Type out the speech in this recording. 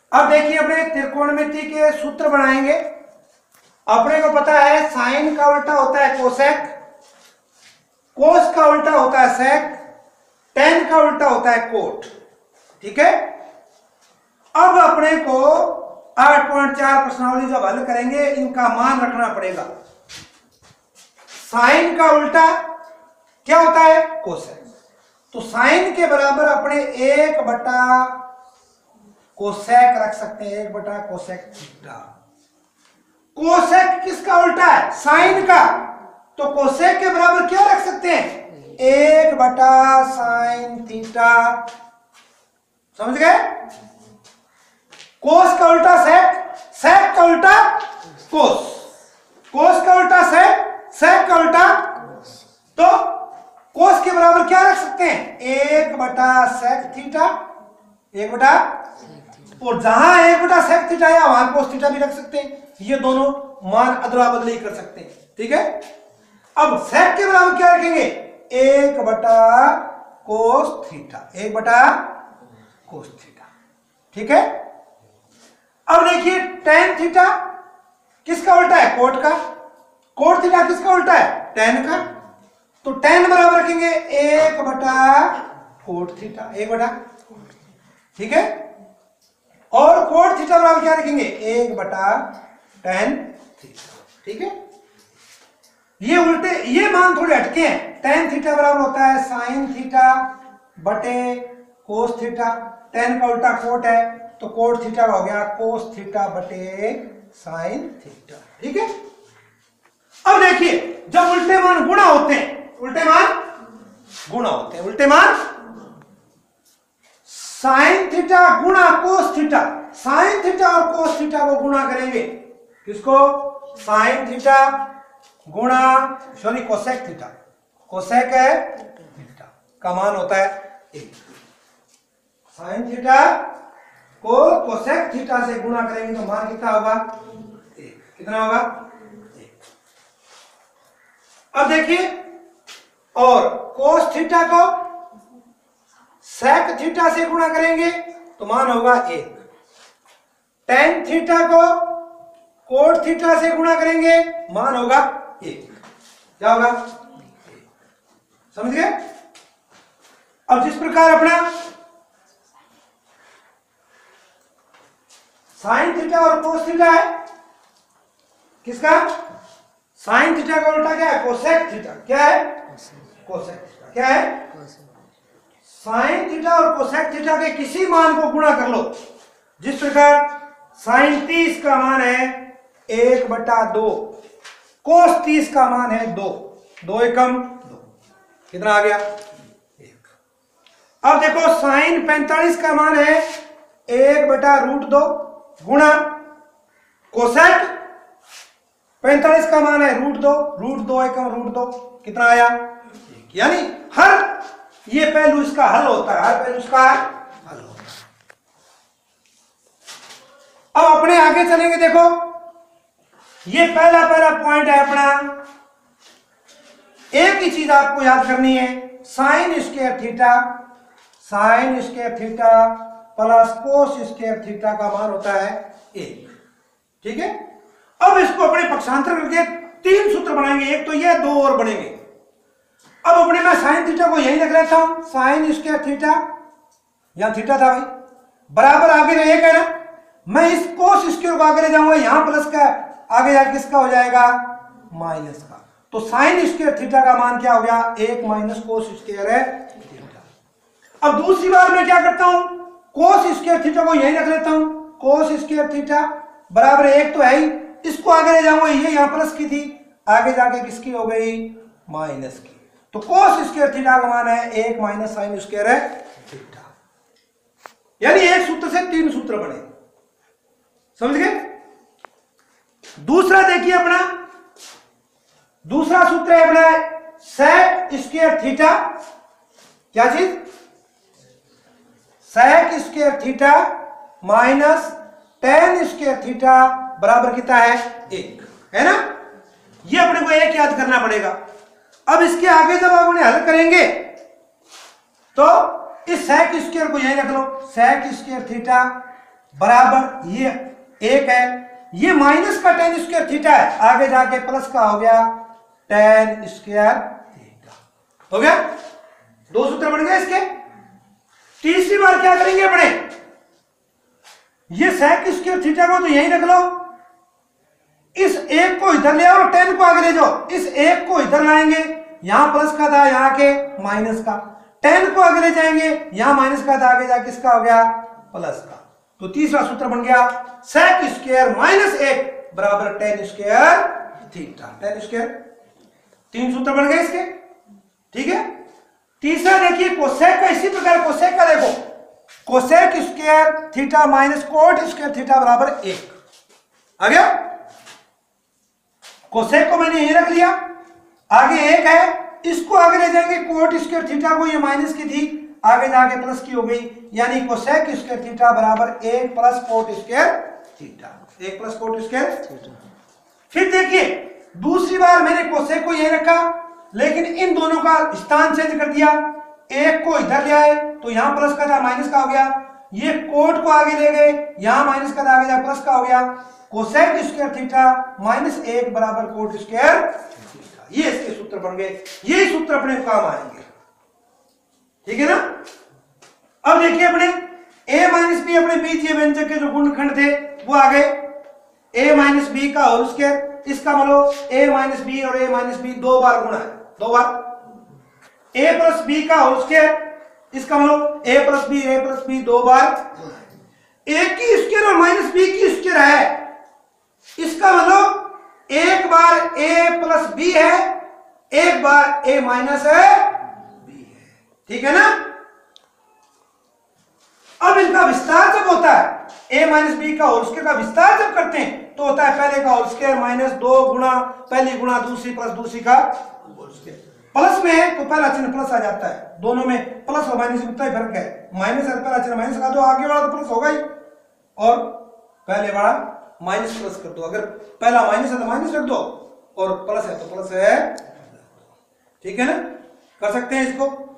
अब देखिए अपने त्रिकोणमिति के सूत्र बनाएंगे। अपने को पता है साइन का उल्टा होता है कोसेक, कोस का उल्टा होता है सेक, टेन का उल्टा होता है कोट। ठीक है। अब अपने को 8.4 प्रश्नावली जब हल करेंगे इनका मान रखना पड़ेगा। साइन का उल्टा क्या होता है कोसेक, तो साइन के बराबर अपने 1 बटा कोसेक रख सकते हैं, 1 बटा कोसेक थीटा। कोसेक किसका उल्टा है साइन का, तो कोसेक के बराबर क्या रख सकते हैं 1 बटा साइन थीटा। समझ गए। कोस का उल्टा सेक, सेक का उल्टा कोस, कोस का उल्टा सेक, सेक का उल्टा, तो कोस के बराबर क्या रख सकते हैं 1 बटा सेक थीटा, 1 बटा, और जहां 1 बटा सेक थीटा या वहां कोस थीटा भी रख सकते हैं। ये दोनों मान अदला बदली कर सकते हैं। ठीक है। अब सेक के बराबर क्या रखेंगे 1 बटा कोस थीटा, 1 बटा कोस थीटा। ठीक है। अब देखिए टेन थीटा किसका उल्टा है कोट का, कोट थीटा किसका उल्टा है टेन का, तो टेन बराबर रखेंगे 1 बटा कोट थीटा, 1 बटा। ठीक है। और कोट थीटा बराबर क्या रखेंगे 1 बटा टेन थीटा। ठीक है। ये उल्टे, ये मान थोड़े हटके हैं। टेन थीटा बराबर होता है साइन थीटा बटे कोस थीटा, टेन का उल्टा कोट है तो कोट थीटा हो गया कोस थीटा बटे साइन थीटा। ठीक है। अब देखिए जब उल्टे मान गुणा होते हैं, उल्टे मान गुणा होते हैं, उल्टे मान साइन थीटा गुणा कोस थीटा, साइन थीटा और कोस थीटा को गुणा करेंगे, किसको साइन थीटा गुणा सॉरी कोसेक थीटा, कोसेक है थीटा का मान होता है 1, साइन थीटा को कोसेक थीटा से गुणा करेंगे तो मान कितना होगा 1, कितना होगा 1। अब देखिए और कोस थीटा को सेक थीटा से गुणा करेंगे तो मान होगा 1, टेन थीटा को कोट थीटा से गुणा करेंगे मान होगा 1, क्या होगा 1। समझ गए। अब जिस प्रकार अपना साइन थीटा और कोस थीटा है, किसका साइन थीटा का उल्टा क्या है कोसेक थीटा, क्या है कोसेक थीटा, क्या है साइन थीटा और कोसेक थीटा के किसी मान को गुणा कर लो। जिस प्रकार साइन 30 का मान है 1 बटा 2, कोस 30 का मान है 2, 2 एकम 2, कितना आ गया 1। अब देखो साइन 45 का मान है 1 बटा रूट 2 गुणा कोसेक 45 का मान है रूट 2, रूट 2 एकम रूट 2, कितना आया 1। यानी हर ये पहलू इसका हल होता है, हर पहलू इसका हल होता है। अब अपने आगे चलेंगे। देखो ये पहला पॉइंट है अपना, एक ही चीज आपको याद करनी है, sine square theta, sine square theta plus cos square theta का मान होता है 1। ठीक है। अब इसको अपने पक्षांतर करके 3 सूत्र बनाएंगे, एक तो ये, 2 और बनेंगे। अब अपने मैं साइन थीटा को यही रख लेता हूं, साइन स्क्वायर थीटा, यहां थीटा था भाई, बराबर आगे जो 1 है ना, मैं इस कोस स्क्वायर को आगे ले जाऊंगा, यहां प्लस का आगे जाके किसका हो जाएगा माइनस का, तो साइन स्क्वायर थीटा का मान क्या हो गया 1 माइनस कोस स्क्वायर है थीटा। अब दूसरी बार मैं क्या करता हूं, कोस स्क्वायर थीटा को यही रख लेता हूं, कोस स्क्वायर थीटा बराबर 1 तो है ही, इसको आगे ले जाऊंगा, ये यहां प्लस की थी, आगे जाके किसकी हो गई माइनस की, तो कोस स्क्वायर थीटा का मान है 1 माइनस साइन स्क्वायर है थीटा। यानी एक सूत्र से 3 सूत्र बने। समझ गए। दूसरा देखिए अपना, दूसरा सूत्र है अपना सेक स्क्वायर थीटा, क्या चीज sec square theta minus tan square theta बराबर कितना है 1, है ना। ये अपने को एक याद करना पड़ेगा। अब इसके आगे जब आप उन्हें हल करेंगे तो इस सेक स्क्वायर को यही रख लो, सेक स्क्वायर थीटा बराबर ये 1 है, ये माइनस का tan स्क्वायर थीटा है, आगे जाके प्लस का हो गया tan स्क्वायर थीटा। हो गया, 2 सूत्र बन गए इसके। तीसरी बार क्या करेंगे अपने, ये sec स्क्वायर थीटा को तो यहीं रख लो, इस 1 को इधर ले आओ और tan को आगे ले जाओ, इस 1 को इधर लाएंगे, यहां प्लस का था यहां के माइनस का, tan को आगे ले जाएंगे, यहां माइनस का था आगे जाके इसका हो गया प्लस का। तो तीसरा सूत्र बन गया sec स्क्वायर माइनस 1 बराबर tan स्क्वायर थीटा। tan स्क्वायर, 3 सूत्र बन गए इसके, ठीक है। तीसरा देखिए कोसेक का, इसी प्रकार कोसेक का देखो, cosec square theta minus cot square theta बराबर 1 आ गया। कोसेक को मैंने यही रख लिया, आगे 1 है, इसको आगे ले जाएंगे, कोट स्क्वायर थीटा को, ये माइनस की थी आगे जाके प्लस की हो गई, यानी कोसेक स्क्वायर थीटा बराबर 1 plus cot square theta, 1 plus cot square theta. फिर देखिए दूसरी बार मैंने कोसेक को यही रखा, लेकिन इन दोनों का स्थान चेंज कर दिया, 1 को इधर ले आए तो यहां प्लस का था माइनस का हो गया, ये कोट को आगे ले गए, यहां माइनस का था आगे जा प्लस का हो गया, कोसेक स्क्वायर थीटा माइनस 1 बराबर कोट स्क्वायर थीटा। ये इसके सूत्र बन गए, ये सूत्र अपने काम आएंगे, ठीक है ना। अब देखिए अपने a माइनस बी, अपने बीजीय व्यंजक के जो गुणनखंड थे वो आ गए, a माइनस बी का होल स्क्वायर, इसका मतलब a माइनस बी और a माइनस बी 2 बार गुणा है, 2 बार, a प्लस बी का होल स्क्वायर, इसका मतलब a प्लस बी 2 बार, a की स्क्वायर और माइनस b की स्क्वायर है, इसका मतलब एक बार a प्लस बी है, एक बार a माइनस बी है, ठीक है ना। अब इनका विस्तार जब होता है, a माइनस बी का होल स्क्वायर का विस्तार जब करते हैं तो होता है पहले का होल स्क्वायर माइनस 2 गुणा पहली गुणा दूसरी प्लस दूसरी का होल स्क्वायर। प्लस में है तो पहला चिन्ह प्लस आ जाता है, दोनों में प्लस और माइनस उतना ही फर्क है, माइनस है पहला चिन्ह माइनस का दो, आगे वाला तो प्लस होगा ही, और पहले वाला माइनस प्लस कर दो, अगर पहला माइनस है तो माइनस रख दो और प्लस है तो प्लस है, ठीक है ना, कर सकते हैं इसको।